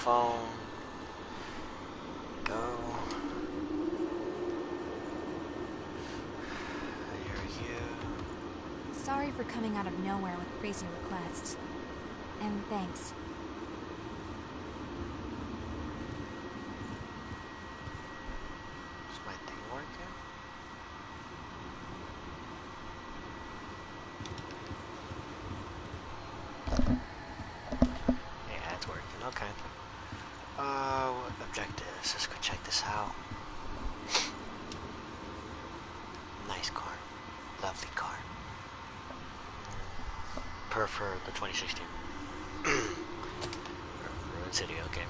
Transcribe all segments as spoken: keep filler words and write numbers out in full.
phone. Go. Here are you. Sorry for coming out of nowhere with crazy requests. And thanks. Is my thing working? Yeah, it's working. Okay. Uh, what objectives? Let's go check this out. Nice car. Lovely car. Prefer the twenty sixteen. Ruin City, okay.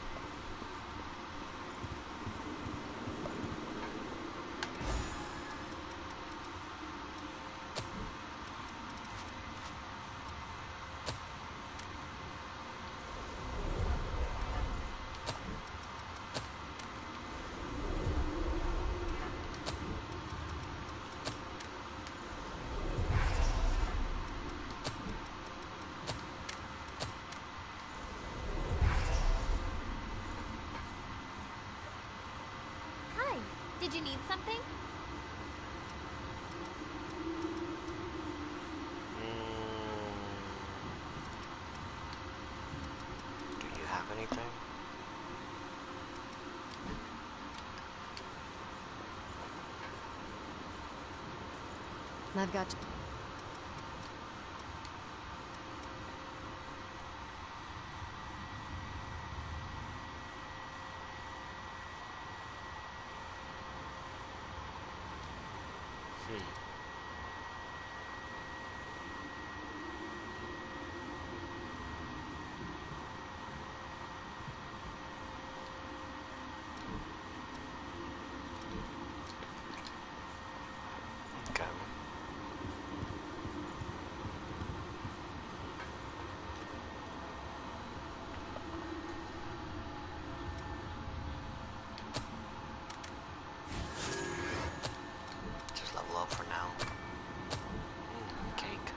Did you need something? Mm, do you have anything? I've got... Okay. Just level up for now. Mm, cake.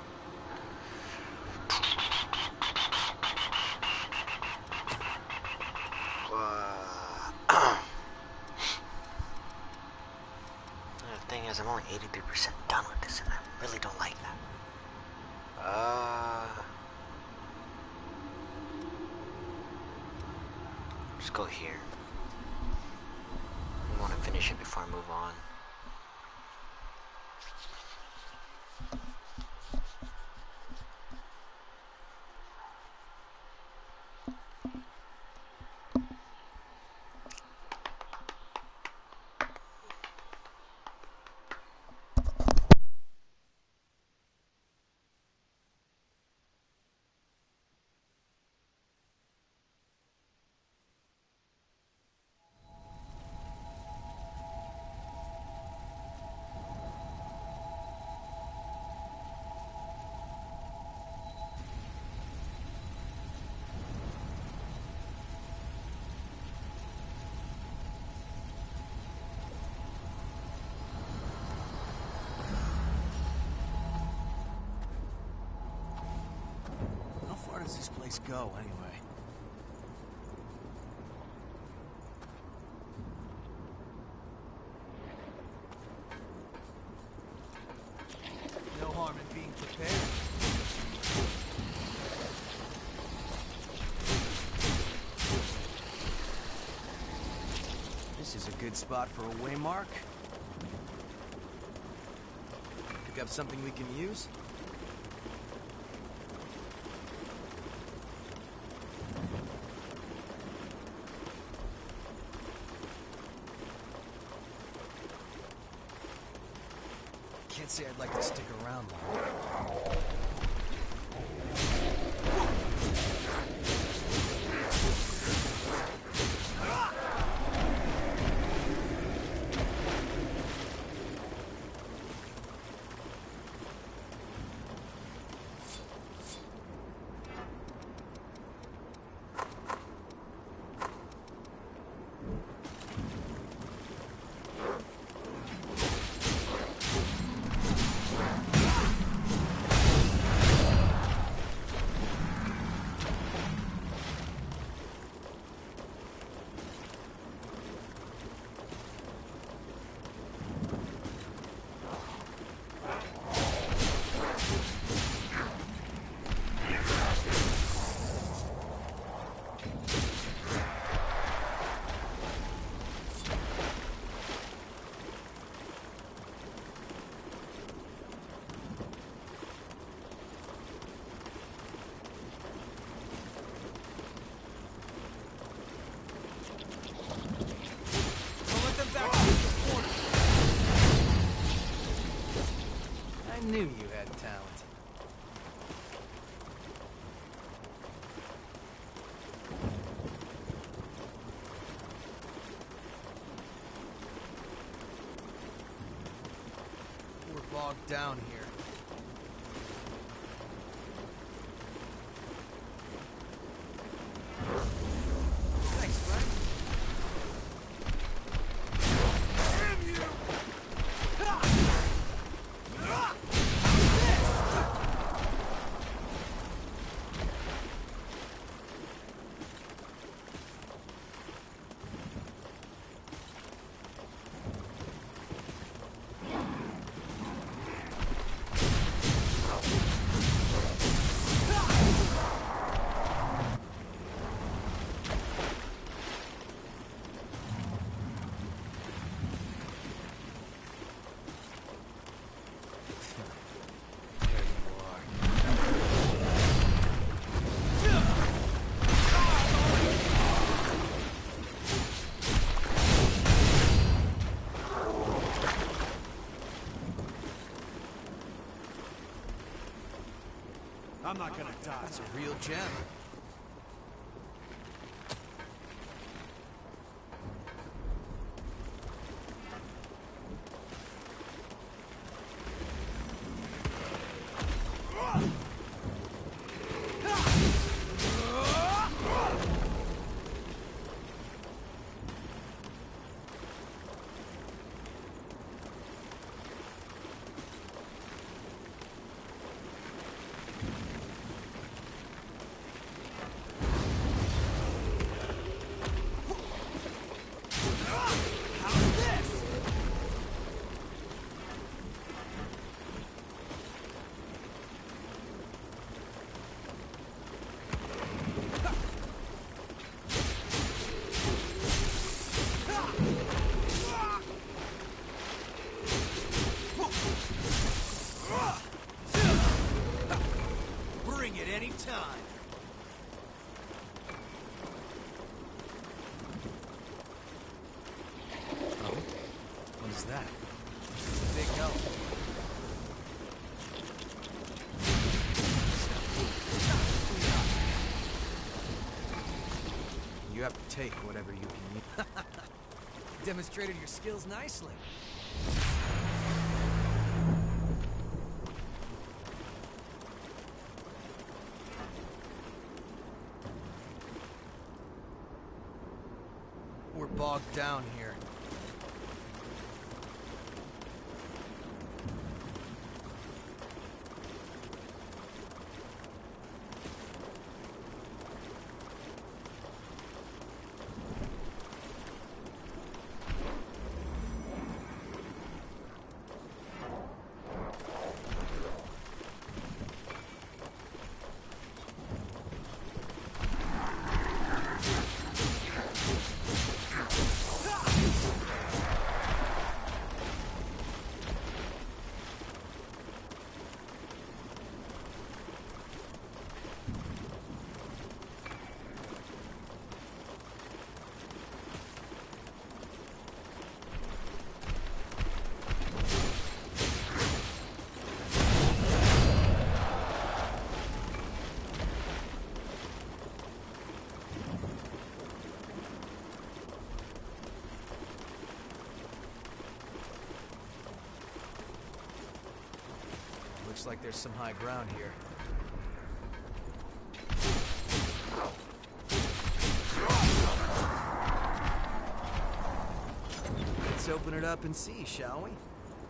Uh, the thing is, I'm only eighty-three percent done with this, and I really don't like that. Uh, just go here. I want to finish it before I move on. Where does this place go, anyway? No harm in being prepared. This is a good spot for a waymark. Pick up something we can use? Can't say I'd like to stick around long. Knew you had talent. We're bogged down here. Thanks, Frank. Damn you! I'm not gonna die. That's a real gem. Bring it any time. Oh, what is that? It's a big help. You have to take whatever you can. Demonstrated your skills nicely. We're bogged down here. Looks like there's some high ground here. Let's open it up and see, shall we?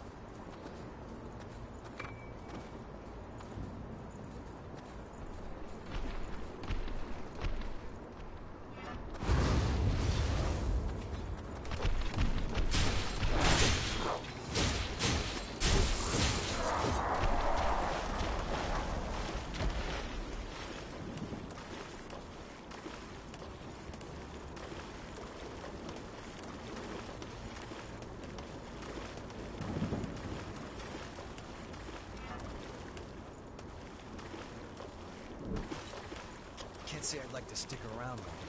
Can't say I'd like to stick around long.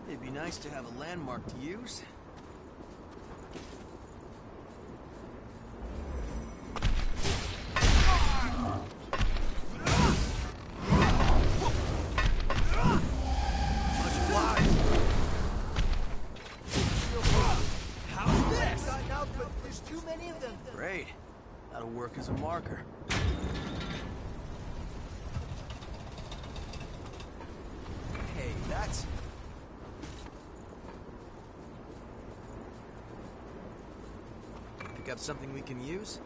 It'd be nice to have a landmark to use. Great. That'll work as a marker. Hey, that's... Pick up something we can use?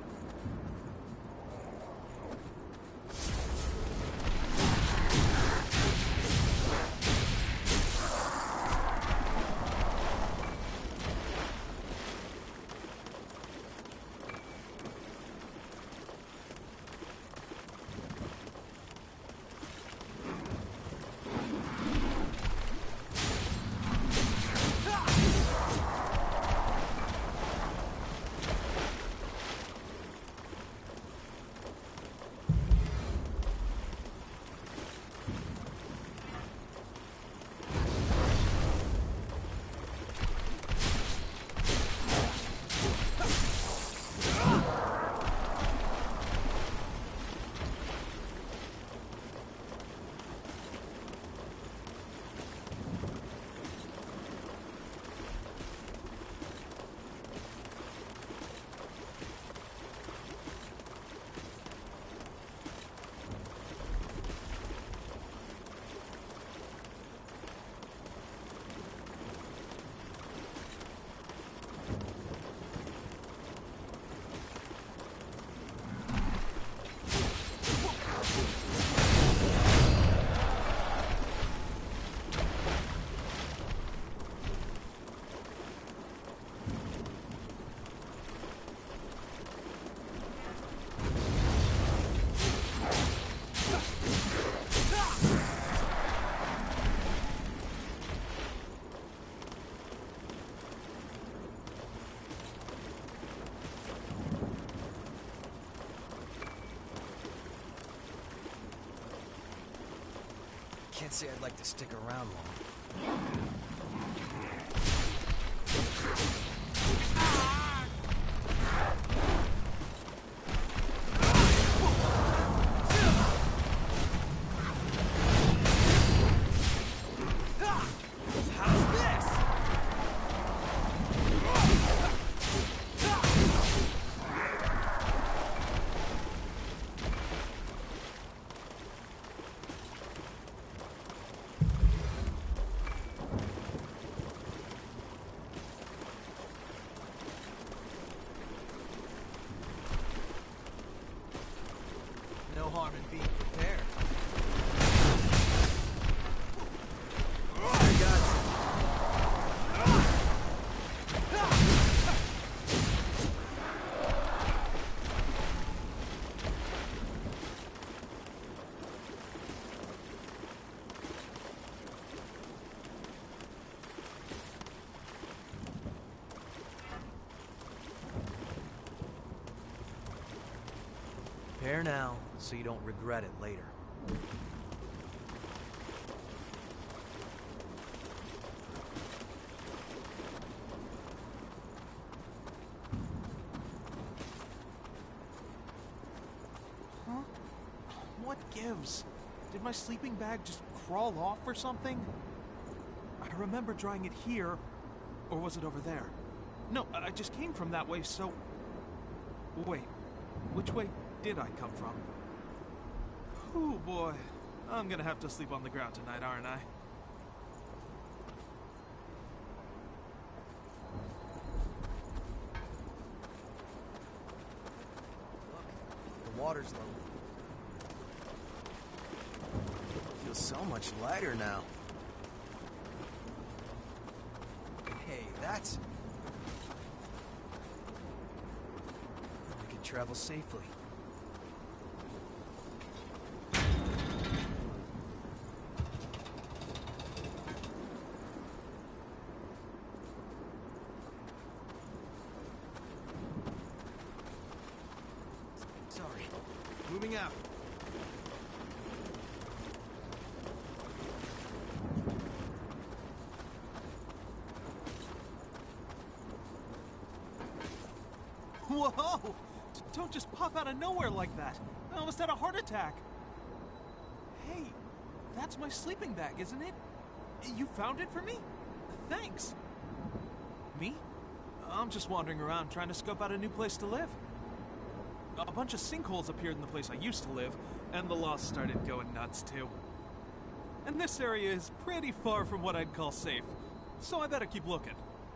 Can't say I'd like to stick around long. No harm in being prepared. I got you. Prepare now, so you don't regret it later. Huh? What gives? Did my sleeping bag just crawl off or something? I remember drying it here, or was it over there? No, I just came from that way, so... Wait, which way did I come from? Oh boy, I'm gonna have to sleep on the ground tonight, aren't I? Look, the water's low. Feels so much lighter now. Hey, that's... We can travel safely. Sorry. Moving out. Whoa! D- don't just pop out of nowhere like that. I almost had a heart attack. Hey, that's my sleeping bag, isn't it? You found it for me? Thanks. Me? I'm just wandering around trying to scope out a new place to live. A bunch of sinkholes appeared in the place I used to live, and the Lost started going nuts too. And this area is pretty far from what I'd call safe, so I better keep looking.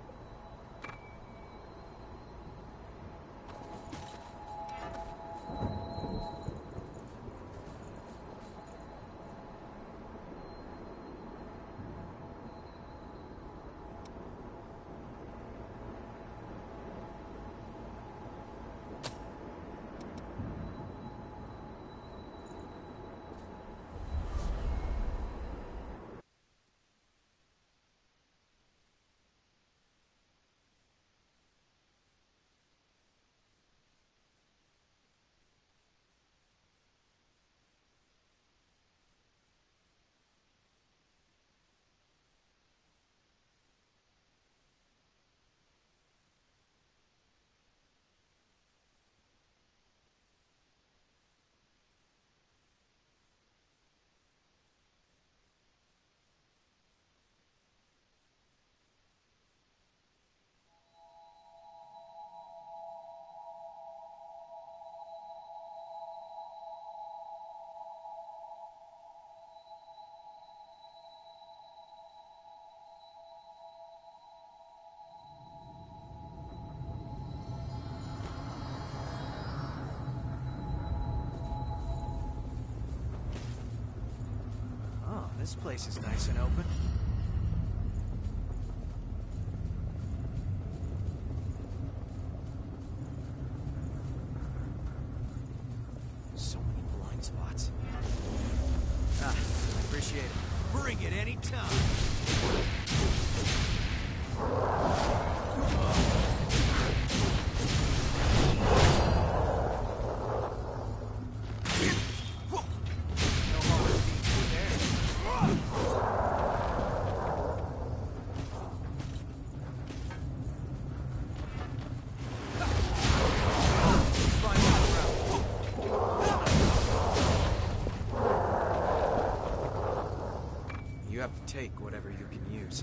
This place is nice and open. So many blind spots. Ah, I appreciate it. Bring it anytime. You have to take whatever you can use.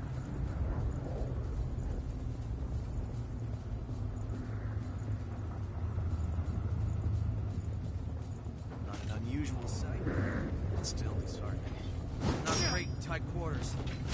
Not an unusual sight, but still disheartening. Not great in tight quarters.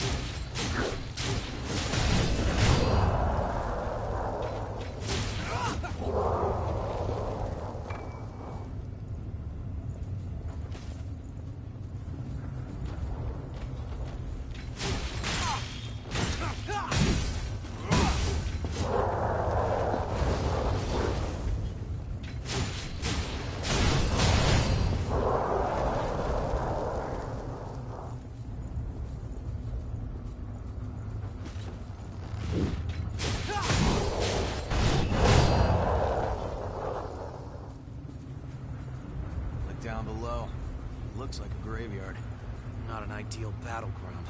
Down below. Looks like a graveyard. Not an ideal battleground.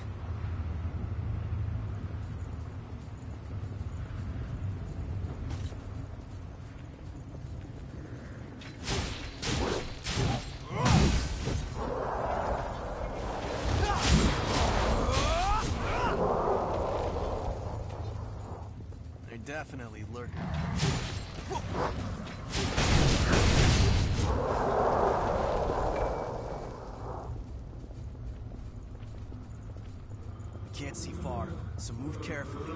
They're definitely lurking. Can't see far, so move carefully.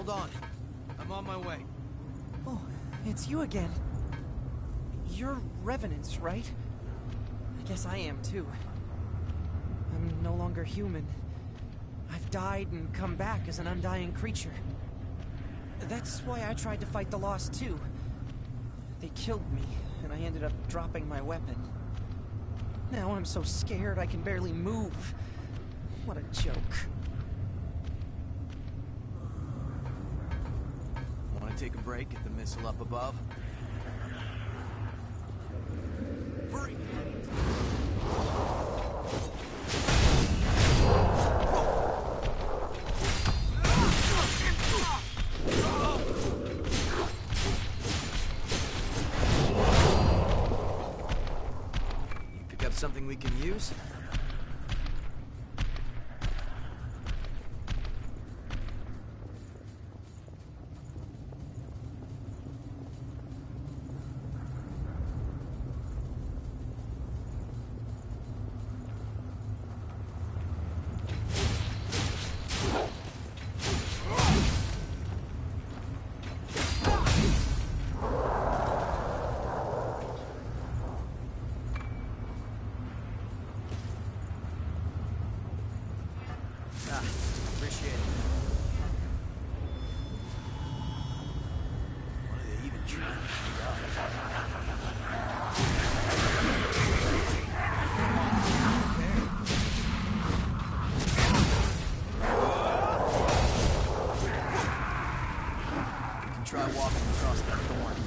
Hold on. I'm on my way. Oh, it's you again. You're Revenants, right? I guess I am too. I'm no longer human. I've died and come back as an undying creature. That's why I tried to fight the Lost too. They killed me, and I ended up dropping my weapon. Now I'm so scared I can barely move. What a joke. Want to take a break at the missile up above? Hurry! You pick up something we can use? Ah, appreciate it. What are they even trying to figure out? We can try walking across that thorn.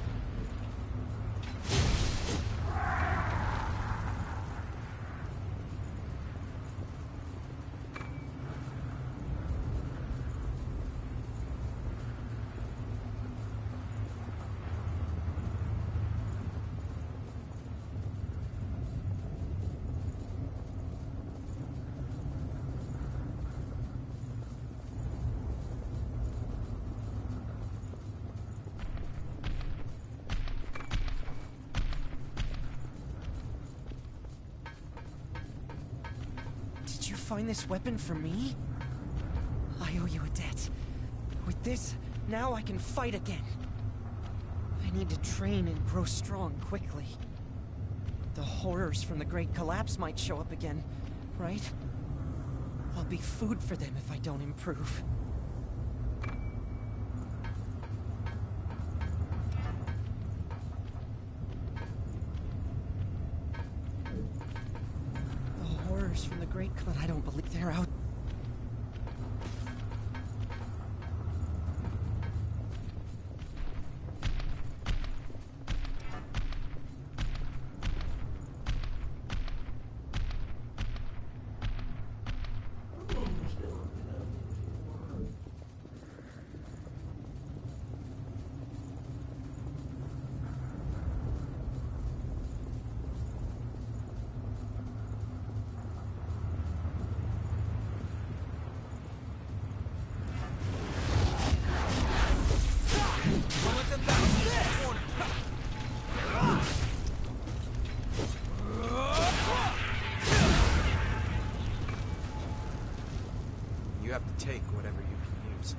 Did you find this weapon for me? I owe you a debt. With this, now I can fight again. I need to train and grow strong quickly. The horrors from the Great Collapse might show up again, right? I'll be food for them if I don't improve. The horrors from the Great Collapse, I don't believe they're out. You have to take whatever you can use.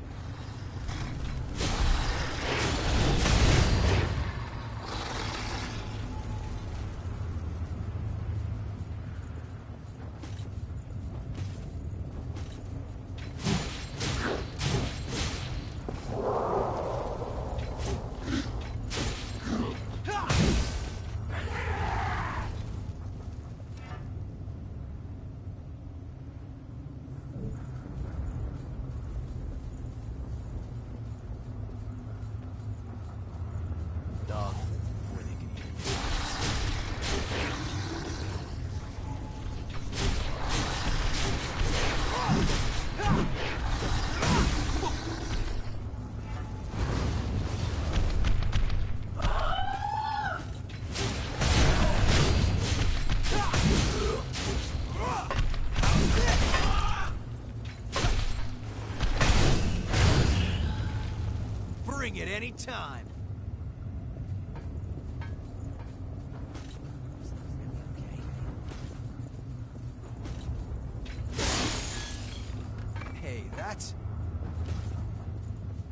Dog, before they can even use Bring it any time. Hey, that's...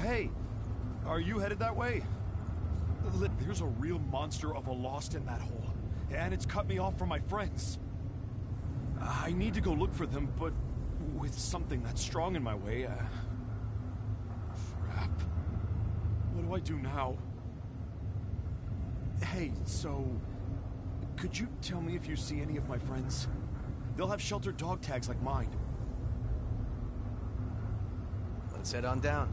Hey, are you headed that way? Li- There's a real monster of a lost in that hole, and it's cut me off from my friends. I need to go look for them, but with something that strong in my way, uh... crap. What do I do now? Hey, so... could you tell me if you see any of my friends? They'll have sheltered dog tags like mine. Let's head on down.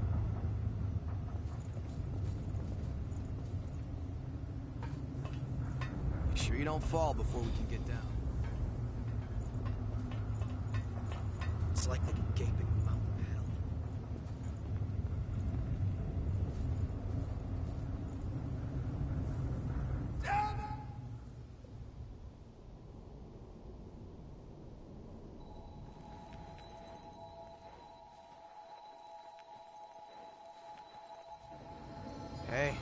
Make sure you don't fall before we can get down. It's like the gaping mouth of hell. Hey.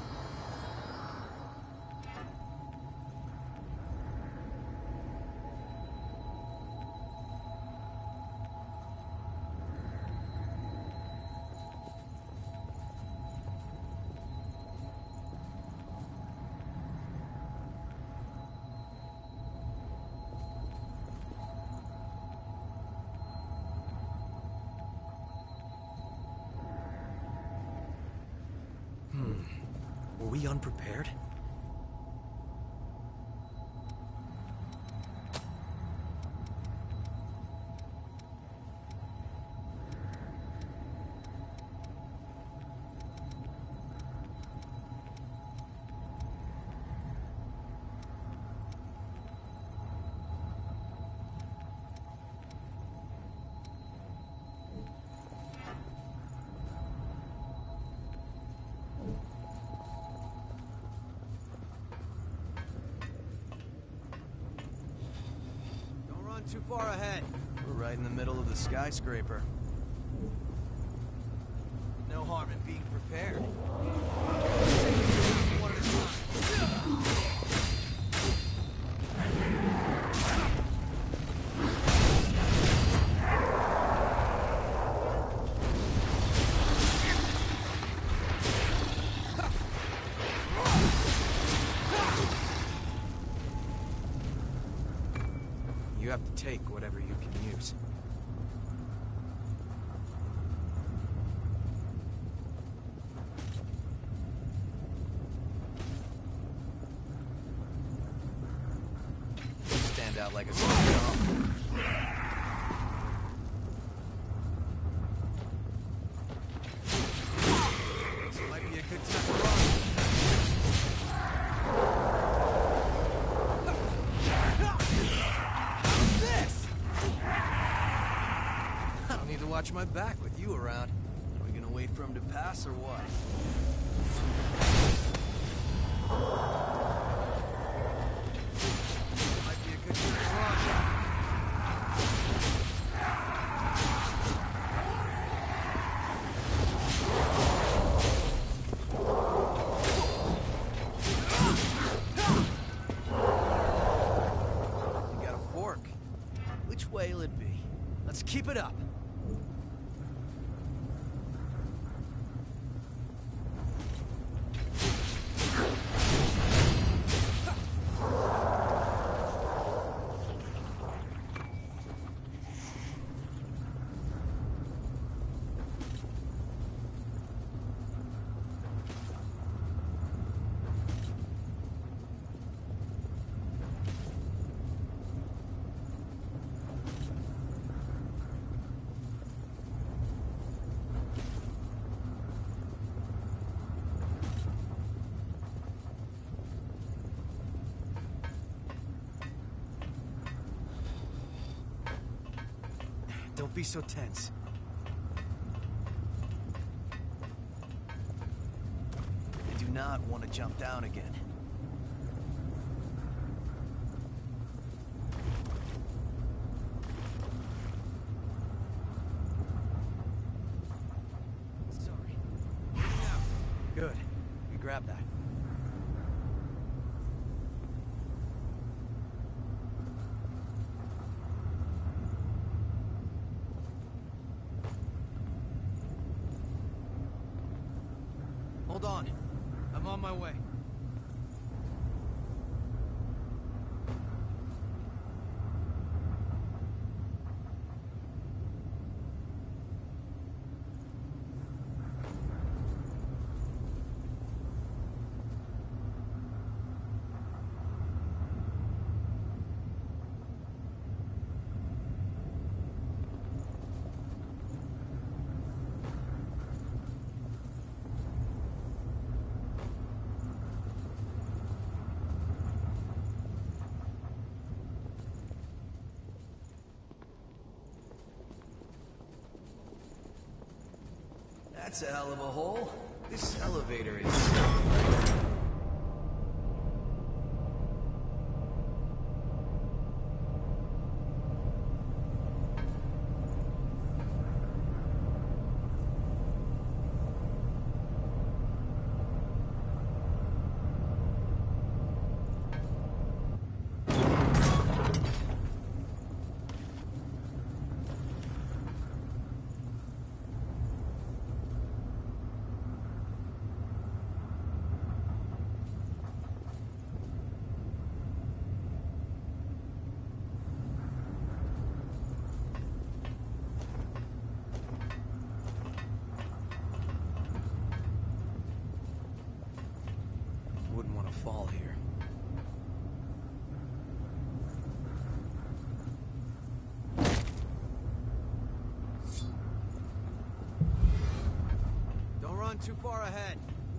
Were we unprepared? Too far ahead. We're right in the middle of the skyscraper. No harm in being prepared. One at a time. You have to take whatever you can use. Stand out like a sore thumb. This might be a good time to run. Watch my back with you around. Are we gonna wait for him to pass or what? Might be a good time to run. You got a fork. Which way will it be? Let's keep it up. Don't be so tense. I do not want to jump down again. Sorry. Good. You grab that. Hold on. I'm on my way. That's a hell of a hole. This elevator is... Wouldn't want to fall here. Don't run too far ahead.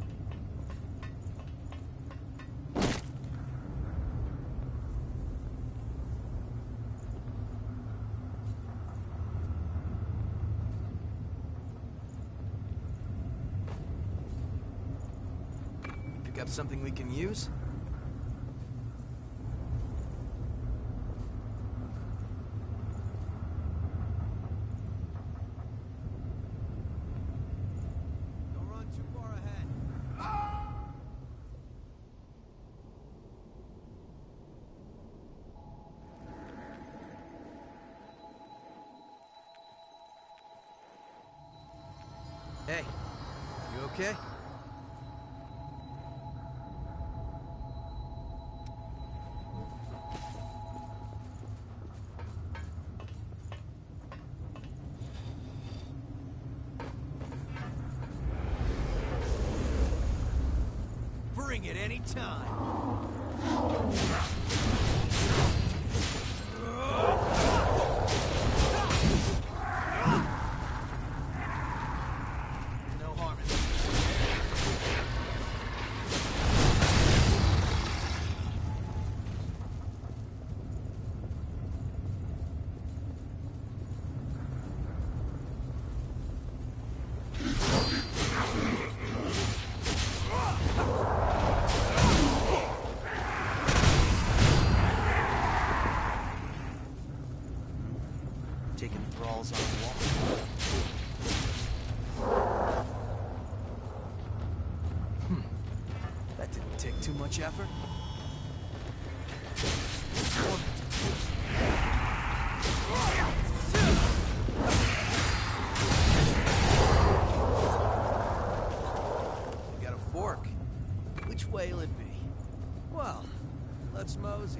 Pick up something we can use? Don't run too far ahead. Hey, you okay? Bring it any time. No harm in that. Taking thralls on a walk. Hmm. That didn't take too much effort. We got a fork. Which way'll it be? Well, let's mosey.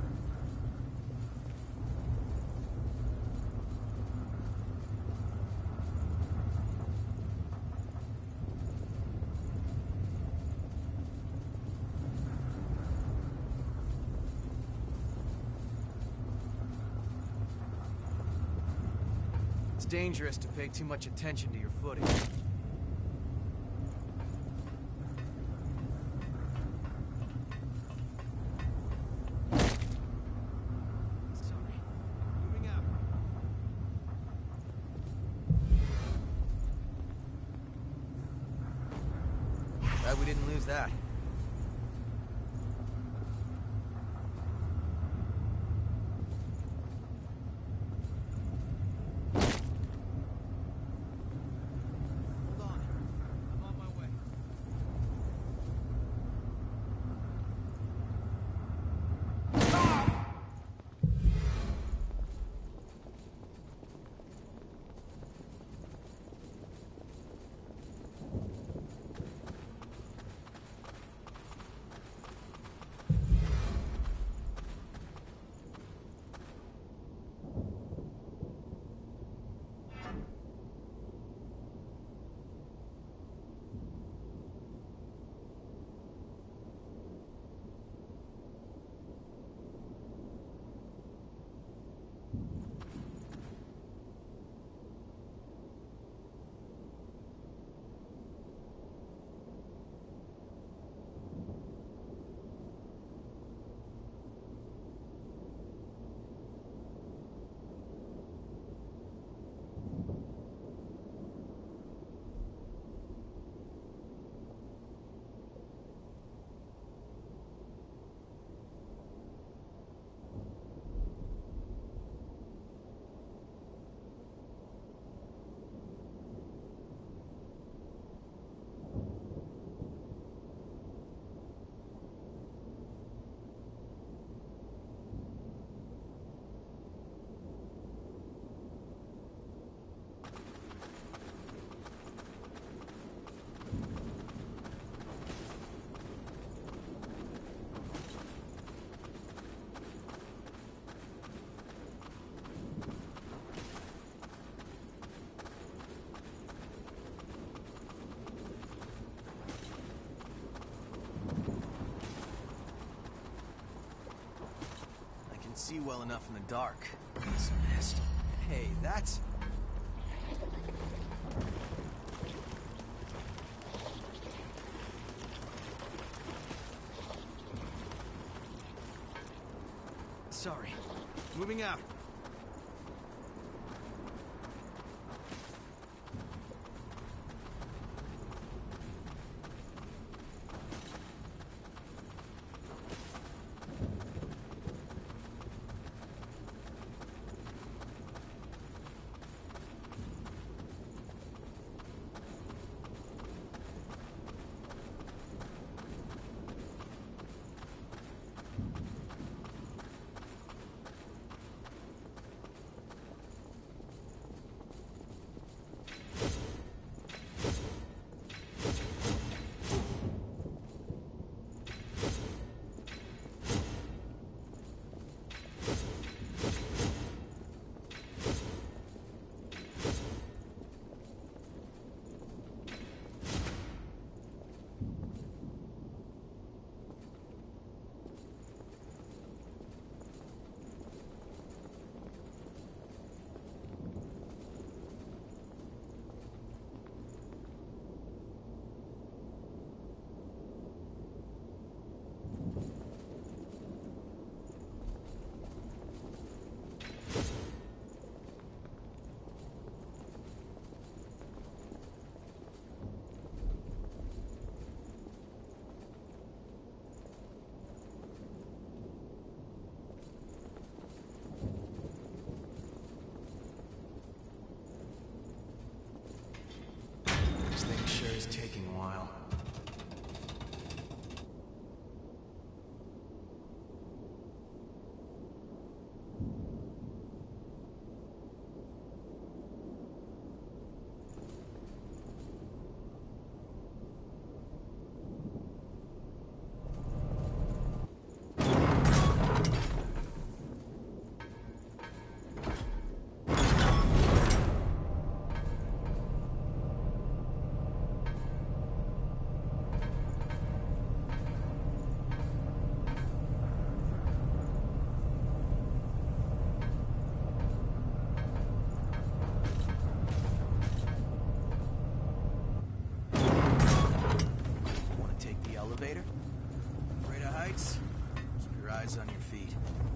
It's dangerous to pay too much attention to your footing. Sorry. Moving out. Glad we didn't lose that. Hold on. I'm on my way. see well enough in the dark. This mist. Hey, that's... Sorry. Moving out. This thing sure is taking a while. Afraid of heights? Keep your eyes on your feet.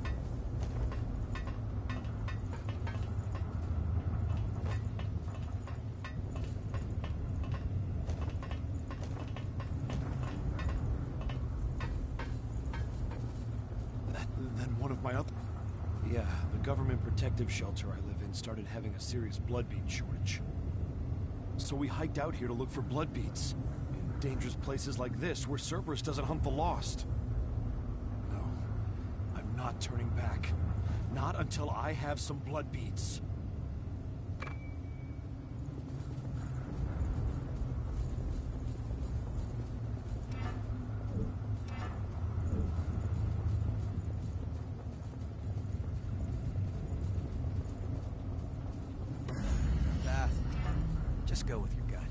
That, then one of my other... Yeah, the government protective shelter I live in started having a serious blood bead shortage. So we hiked out here to look for blood beads. In dangerous places like this, where Cerberus doesn't hunt the lost. No, I'm not turning back. Not until I have some blood beads. Bath. Just go with your gut.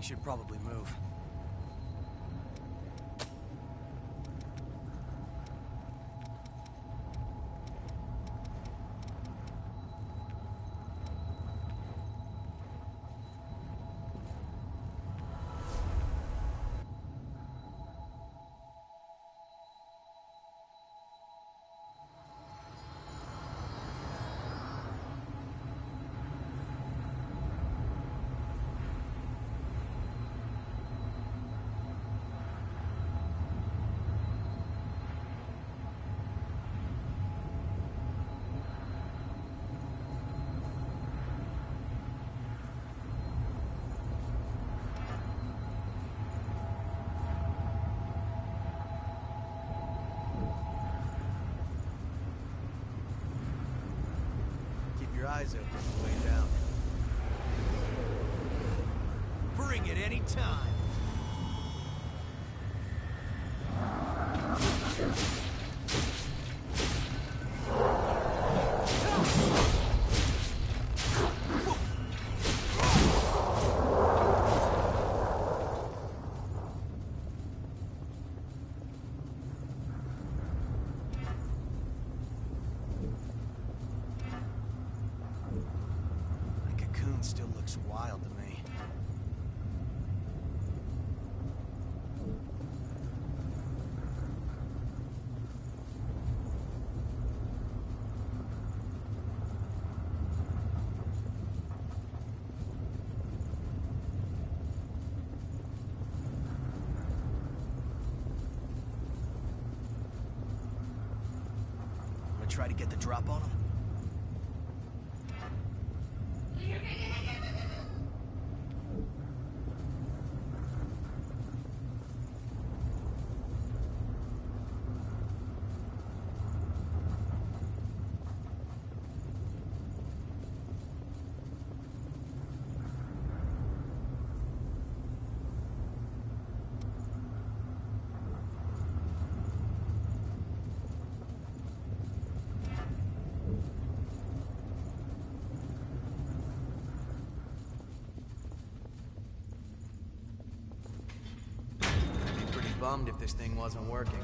should probably move. Your eyes open on the way down. Bring it any time. Still looks wild to me. I'm gonna try to get the drop on him. Bummed if this thing wasn't working.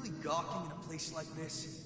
really gawking in a place like this?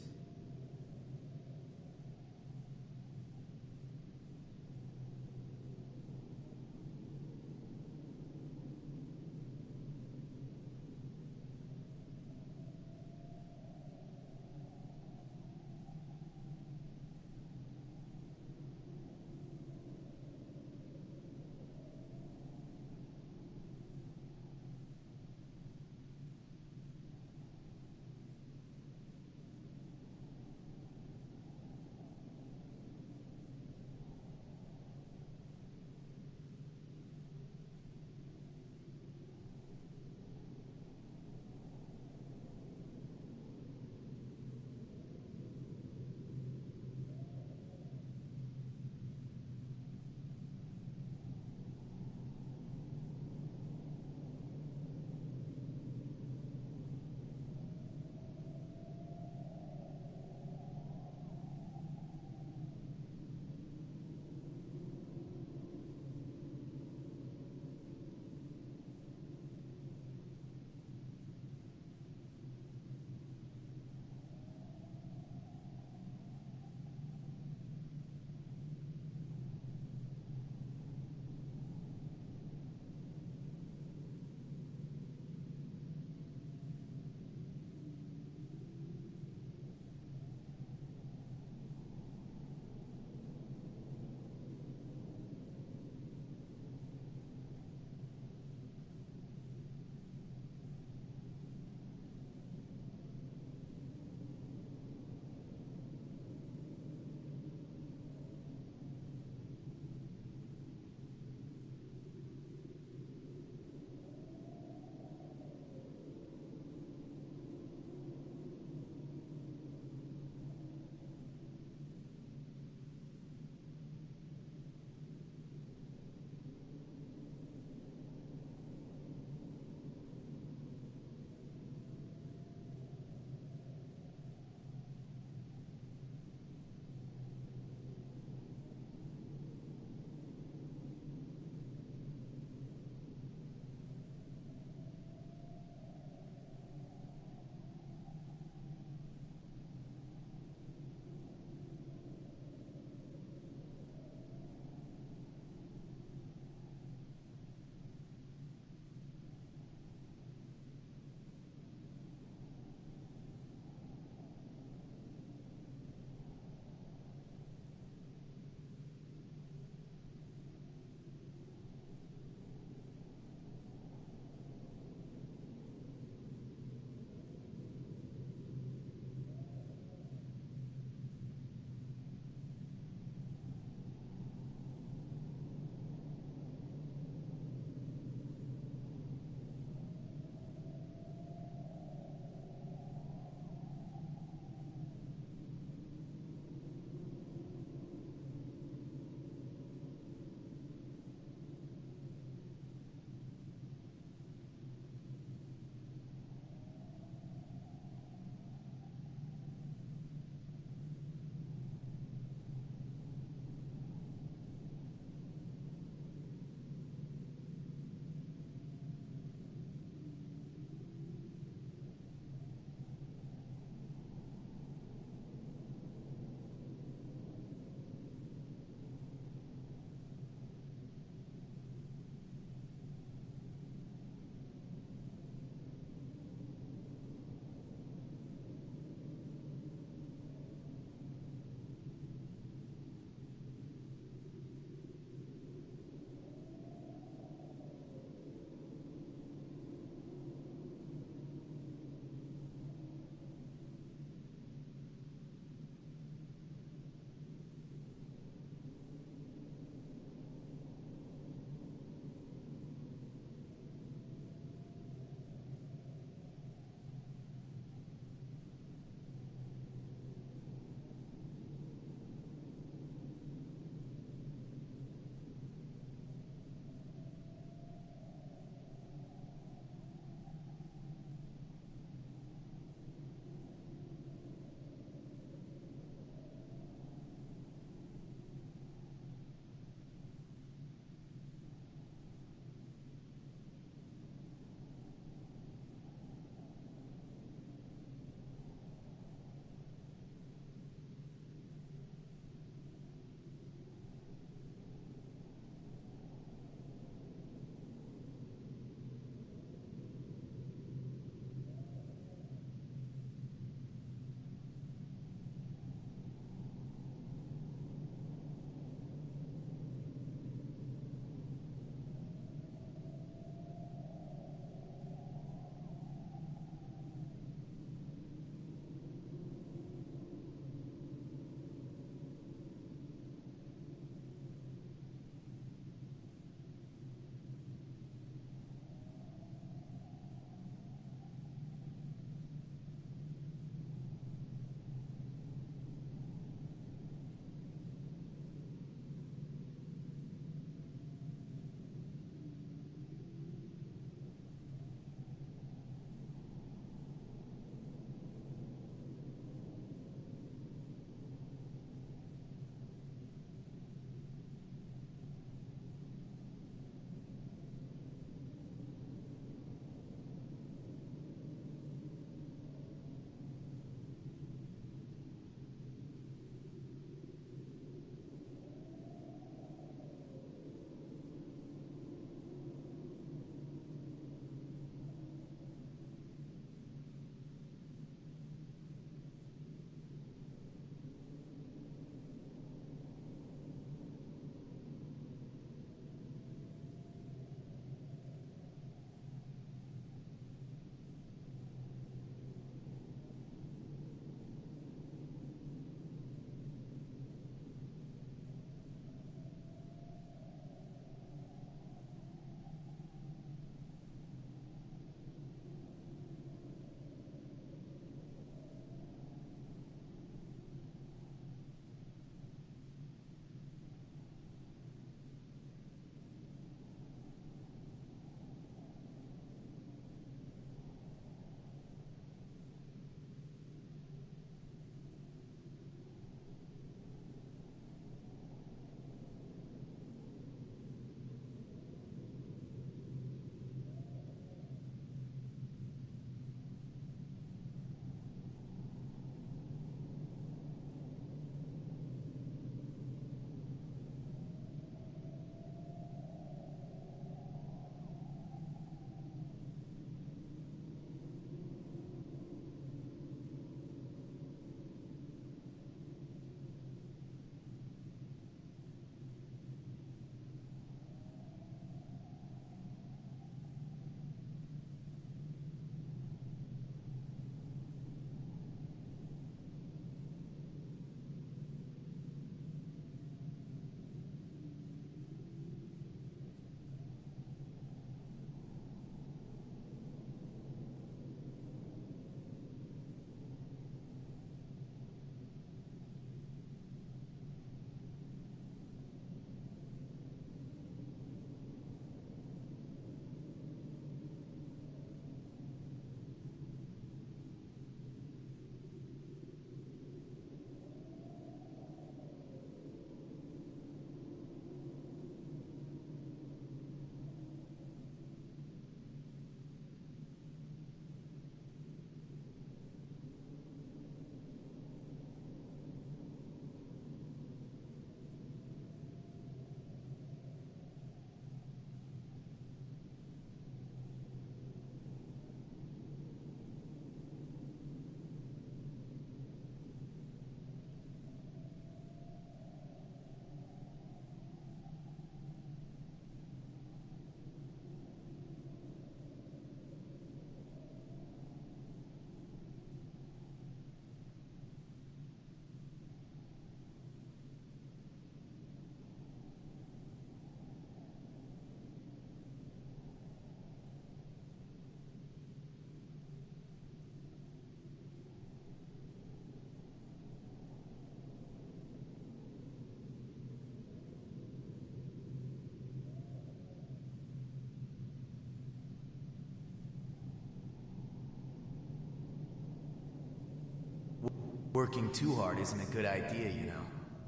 Working too hard isn't a good idea, you know.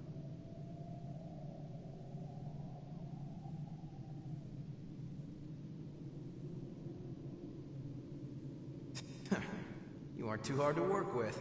You aren't too hard to work with.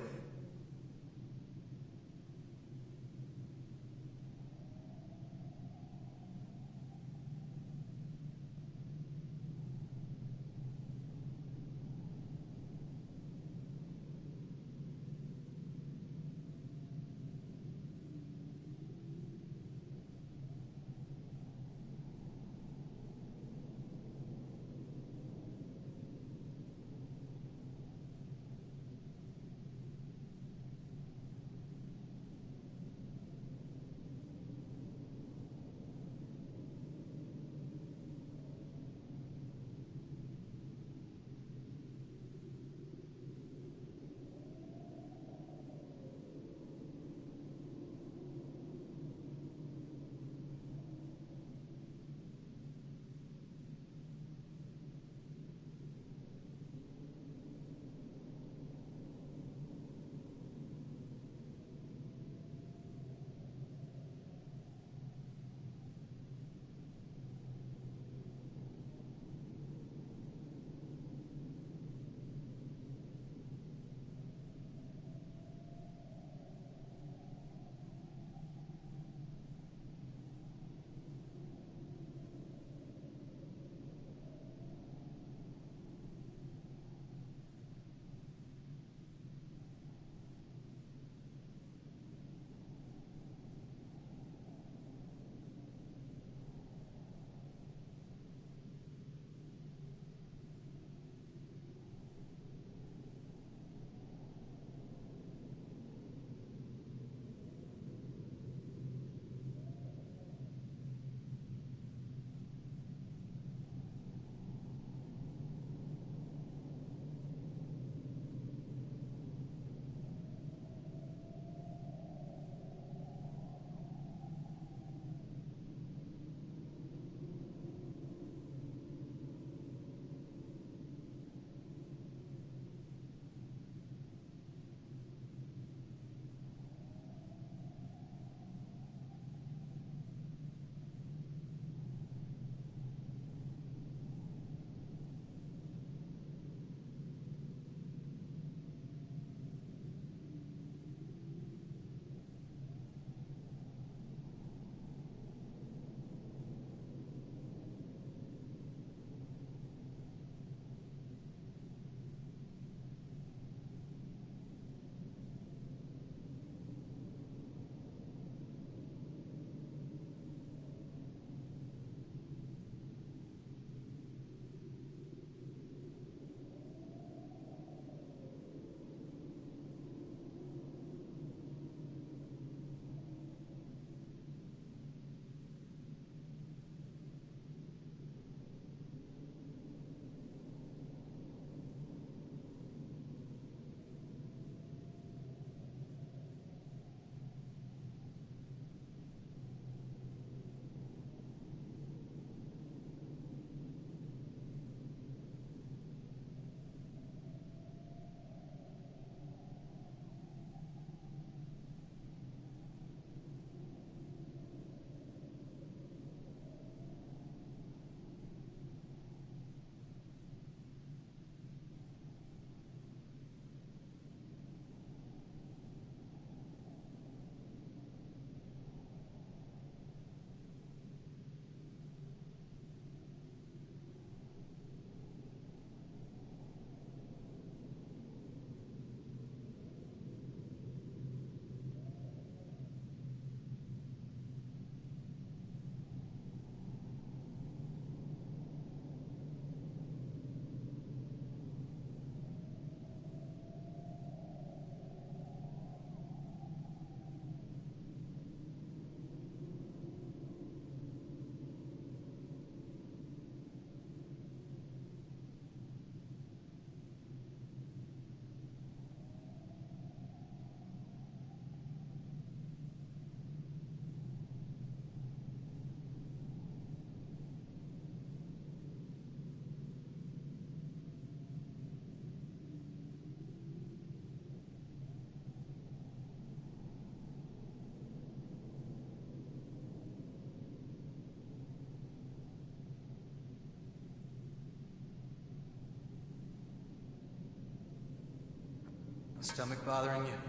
stomach bothering you?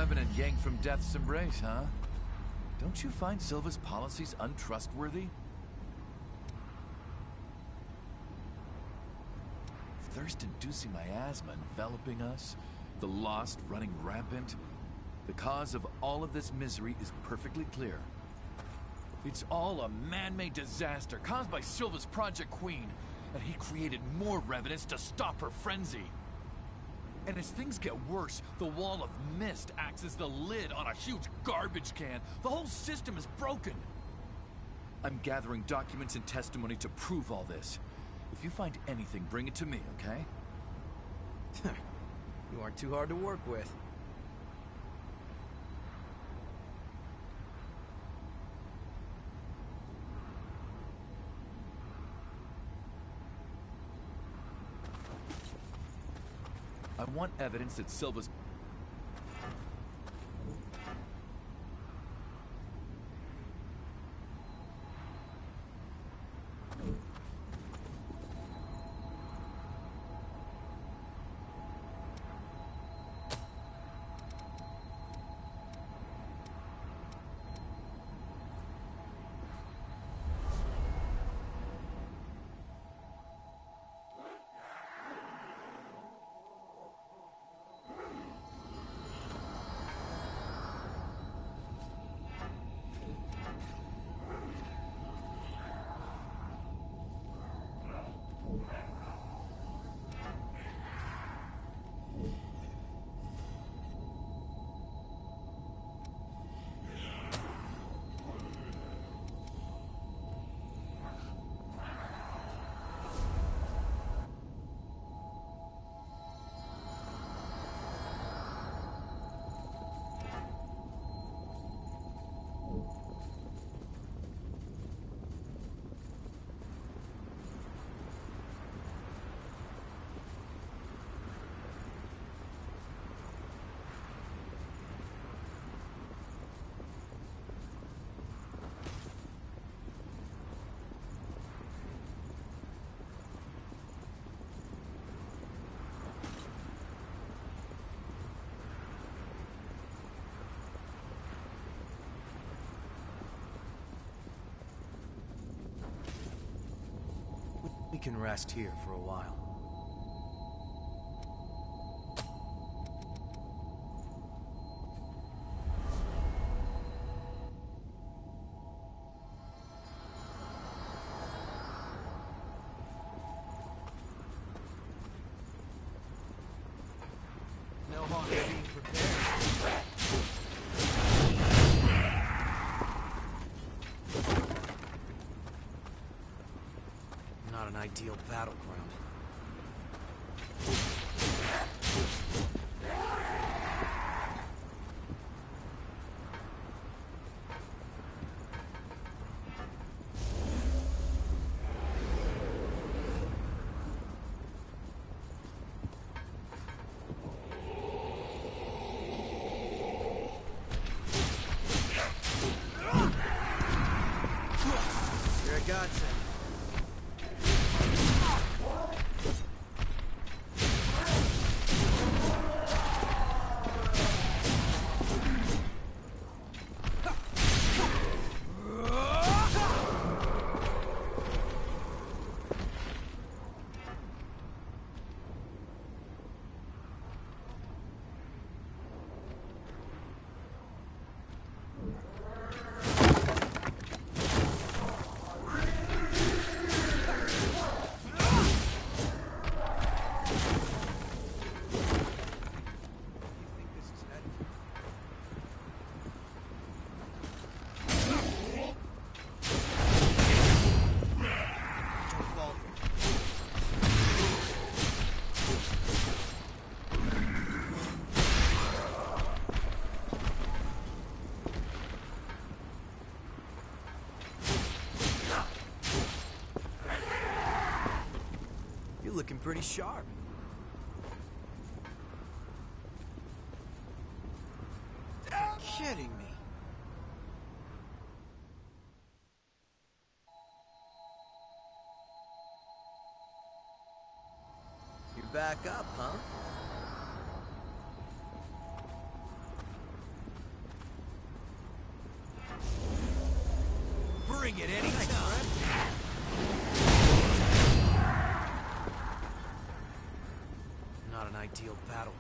Revenant yanked from Death's embrace, huh? Don't you find Silva's policies untrustworthy? Thirst-inducing miasma enveloping us, the lost running rampant. The cause of all of this misery is perfectly clear. It's all a man-made disaster caused by Silva's Project Queen, and he created more Revenants to stop her frenzy. And as things get worse, the Wall of Mist acts as the lid on a huge garbage can. The whole system is broken. I'm gathering documents and testimony to prove all this. If you find anything, bring it to me, okay? You aren't too hard to work with. I want evidence that Silva's... We can rest here for a while. No harm in being prepared. Not an ideal battleground. You're a godsend. Looking pretty sharp. You're kidding me. You're back up, huh? Bring it anytime. Not an ideal battleground.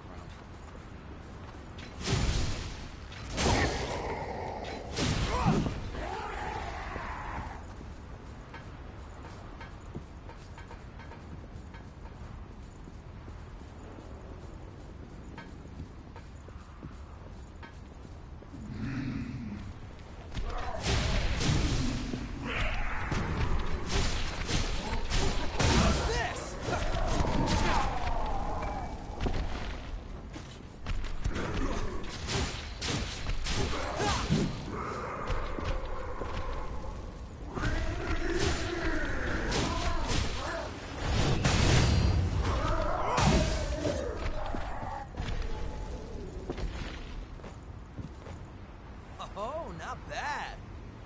Oh, not bad.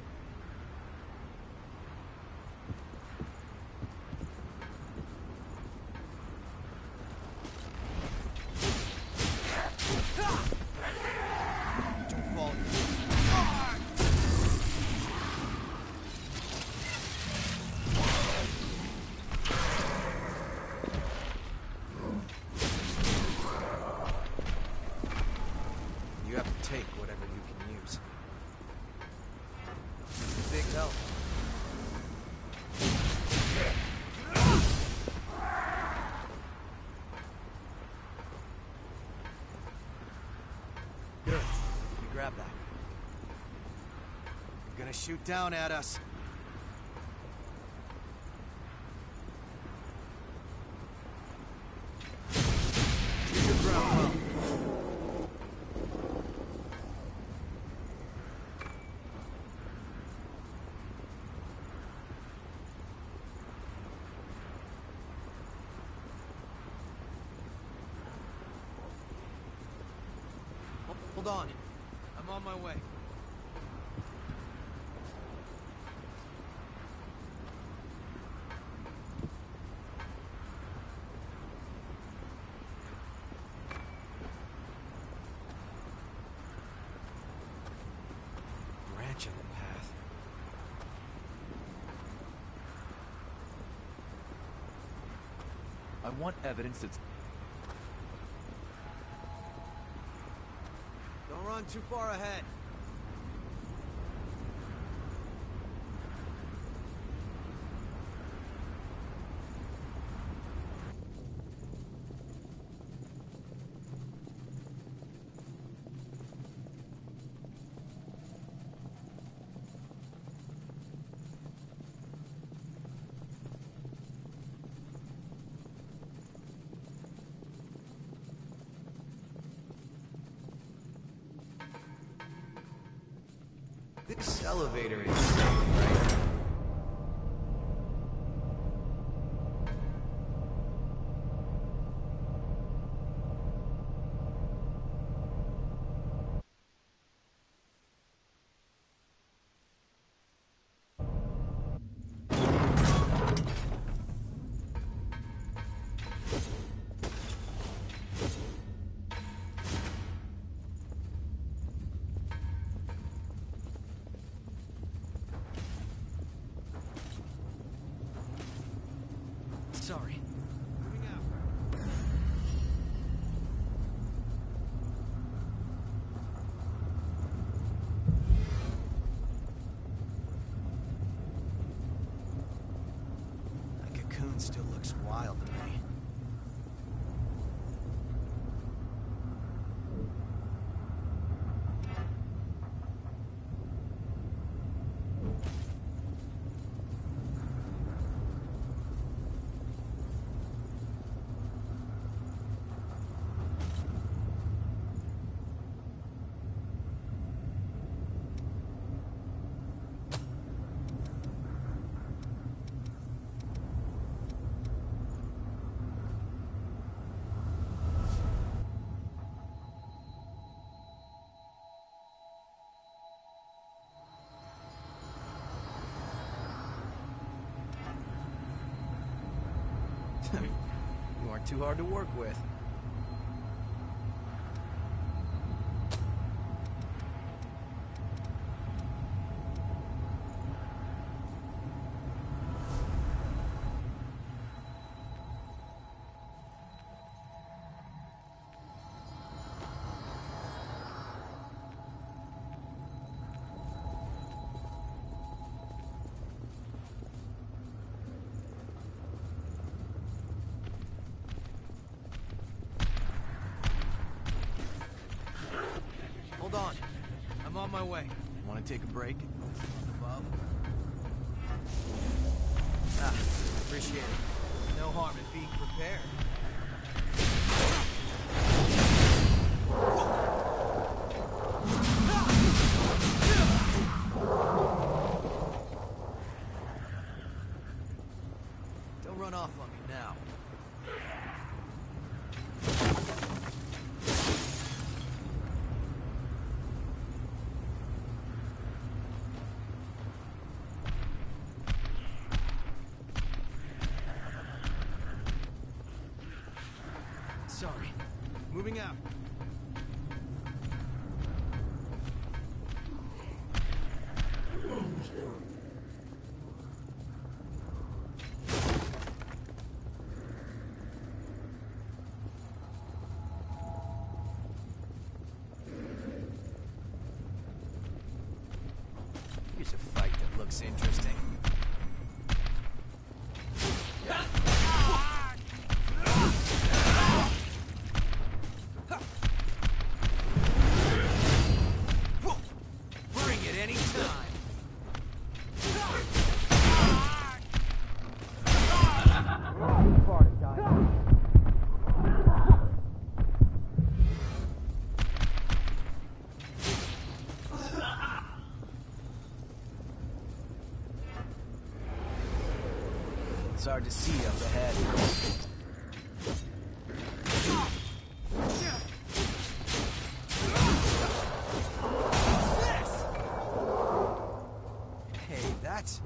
Don't fall. You have to take whatever you can use. Big help. Good. You grab that. You're gonna shoot down at us. Use your ground pump. Hold on. I'm on my way. Branch in the path. I want evidence that's... Don't run too far ahead. This elevator is safe, right? Sorry. Moving out. That cocoon still looks wild to me. You aren't too hard to work with. take a break and above. Ah, appreciate it. No harm in being prepared. Don't run off on me now. Sorry. Moving out. Here's a fight that looks interesting. Bring it any time. It's hard to see up ahead. Hey, that's...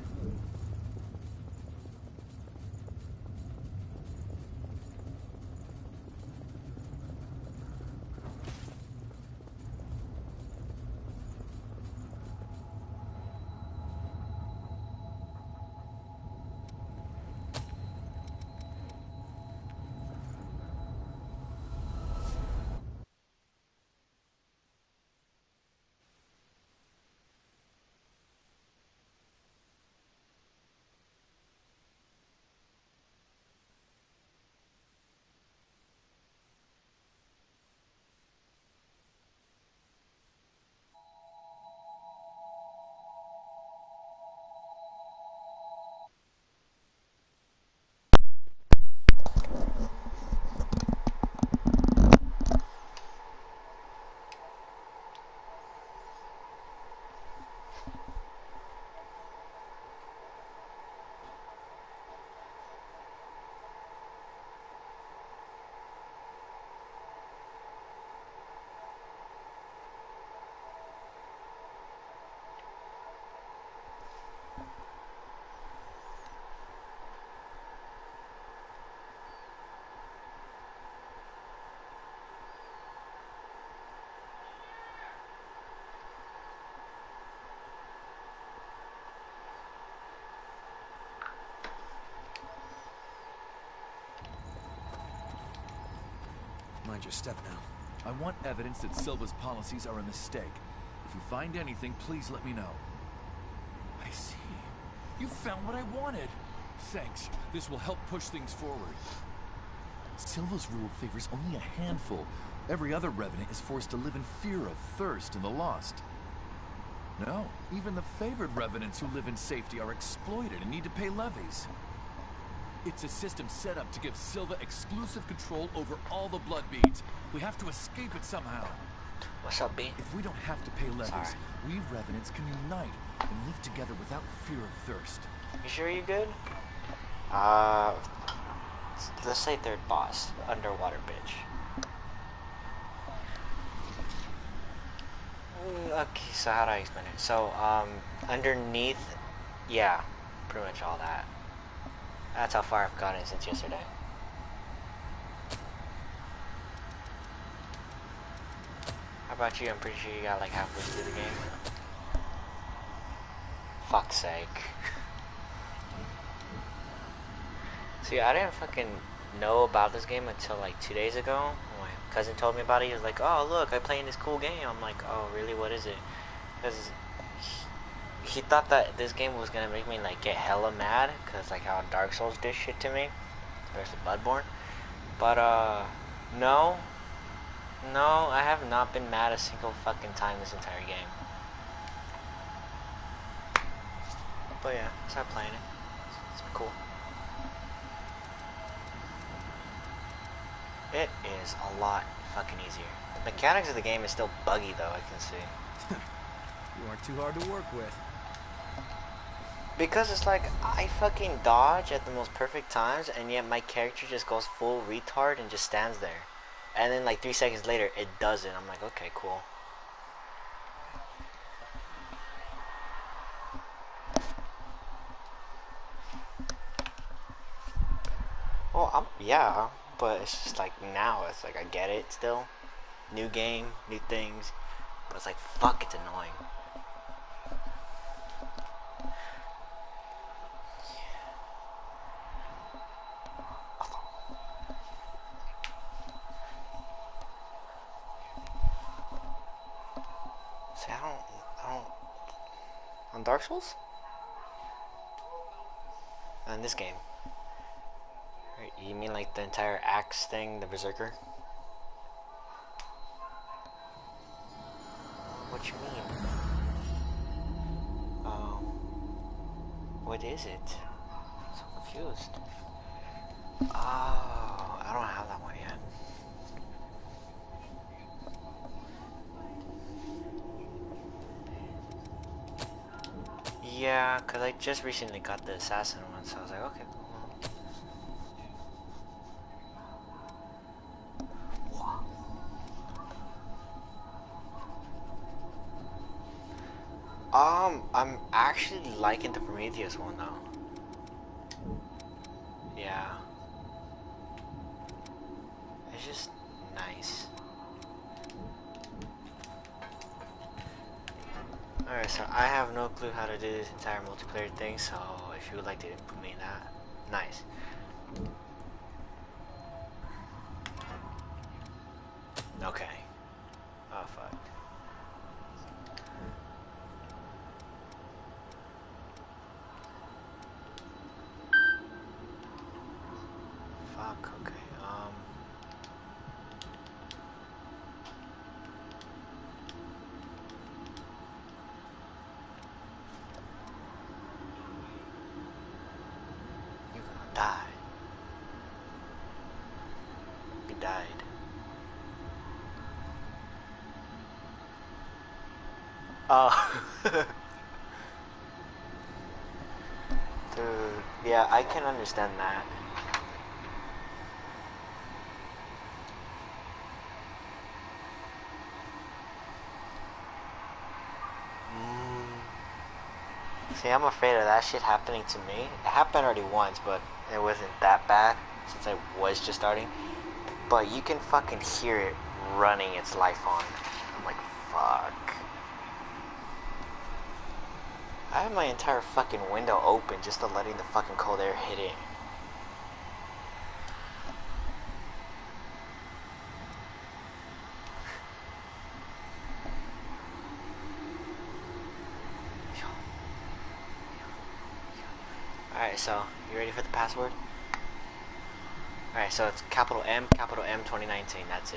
Mind your step now. I want evidence that Silva's policies are a mistake. If you find anything, please let me know. I see. You found what I wanted. Thanks. This will help push things forward. Silva's rule favors only a handful. Every other revenant is forced to live in fear of thirst and the lost. No, even the favored revenants who live in safety are exploited and need to pay levies. It's a system set up to give Silva exclusive control over all the blood beads. We have to escape it somehow. What's up, B? If we don't have to pay levies, Sorry. we revenants can unite and live together without fear of thirst. You sure you good? Uh, let's say third boss, underwater bitch. Mm, Okay, so how do I explain it? So, um, underneath, yeah, pretty much all that. That's how far I've gotten since yesterday. How about you? I'm pretty sure you got like halfway through the game. Fuck's sake. See, I didn't fucking know about this game until like two days ago. My cousin told me about it. He was like, "Oh, look, I'm playing this cool game." I'm like, "Oh, really? What is it?" Because he, he thought that this game was gonna make me like get hella mad, cause like how Dark Souls did shit to me, especially Bloodborne. But uh, no, no, I have not been mad a single fucking time this entire game. But yeah, I started playing it. It's, it's cool. It is a lot fucking easier. The mechanics of the game is still buggy though, I can see. You aren't too hard to work with. Because it's like, I fucking dodge at the most perfect times, and yet my character just goes full retard and just stands there. And then like three seconds later, it doesn't. I'm like, okay, cool. Well, I'm, yeah, but it's just like now, it's like I get it still. New game, new things. But it's like, fuck, it's annoying. See, I don't, I don't... On Dark Souls? On this game. You mean like the entire axe thing, the Berserker? What you mean? Um, what is it? I'm so confused. Oh, I don't have that one yet. Yeah, cause I just recently got the assassin one, so I was like, okay, cool. Um, I'm actually liking the Prometheus one though. Yeah. It's just nice. Alright, so I have no clue how to do this entire multiplayer thing, so if you would like to input me in that, nice. Okay. Oh, fuck. Fuck, okay, um... You're gonna die. You died. Oh. Dude, yeah, I can understand that. See, I'm afraid of that shit happening to me. It happened already once, but it wasn't that bad since I was just starting. But you can fucking hear it running its life on. I'm like, fuck. I have my entire fucking window open just to letting the fucking cold air hit it. Alright, so, you ready for the password? Alright, so it's capital M, capital M twenty nineteen, that's it.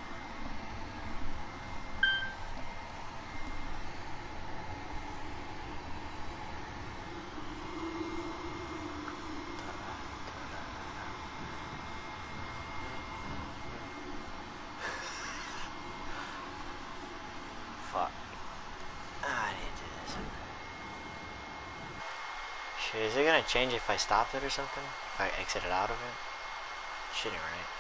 Fuck. Ah, I didn't do this. Shit, is it gonna change if I stopped it or something? If I exited out of it? Shouldn't, right?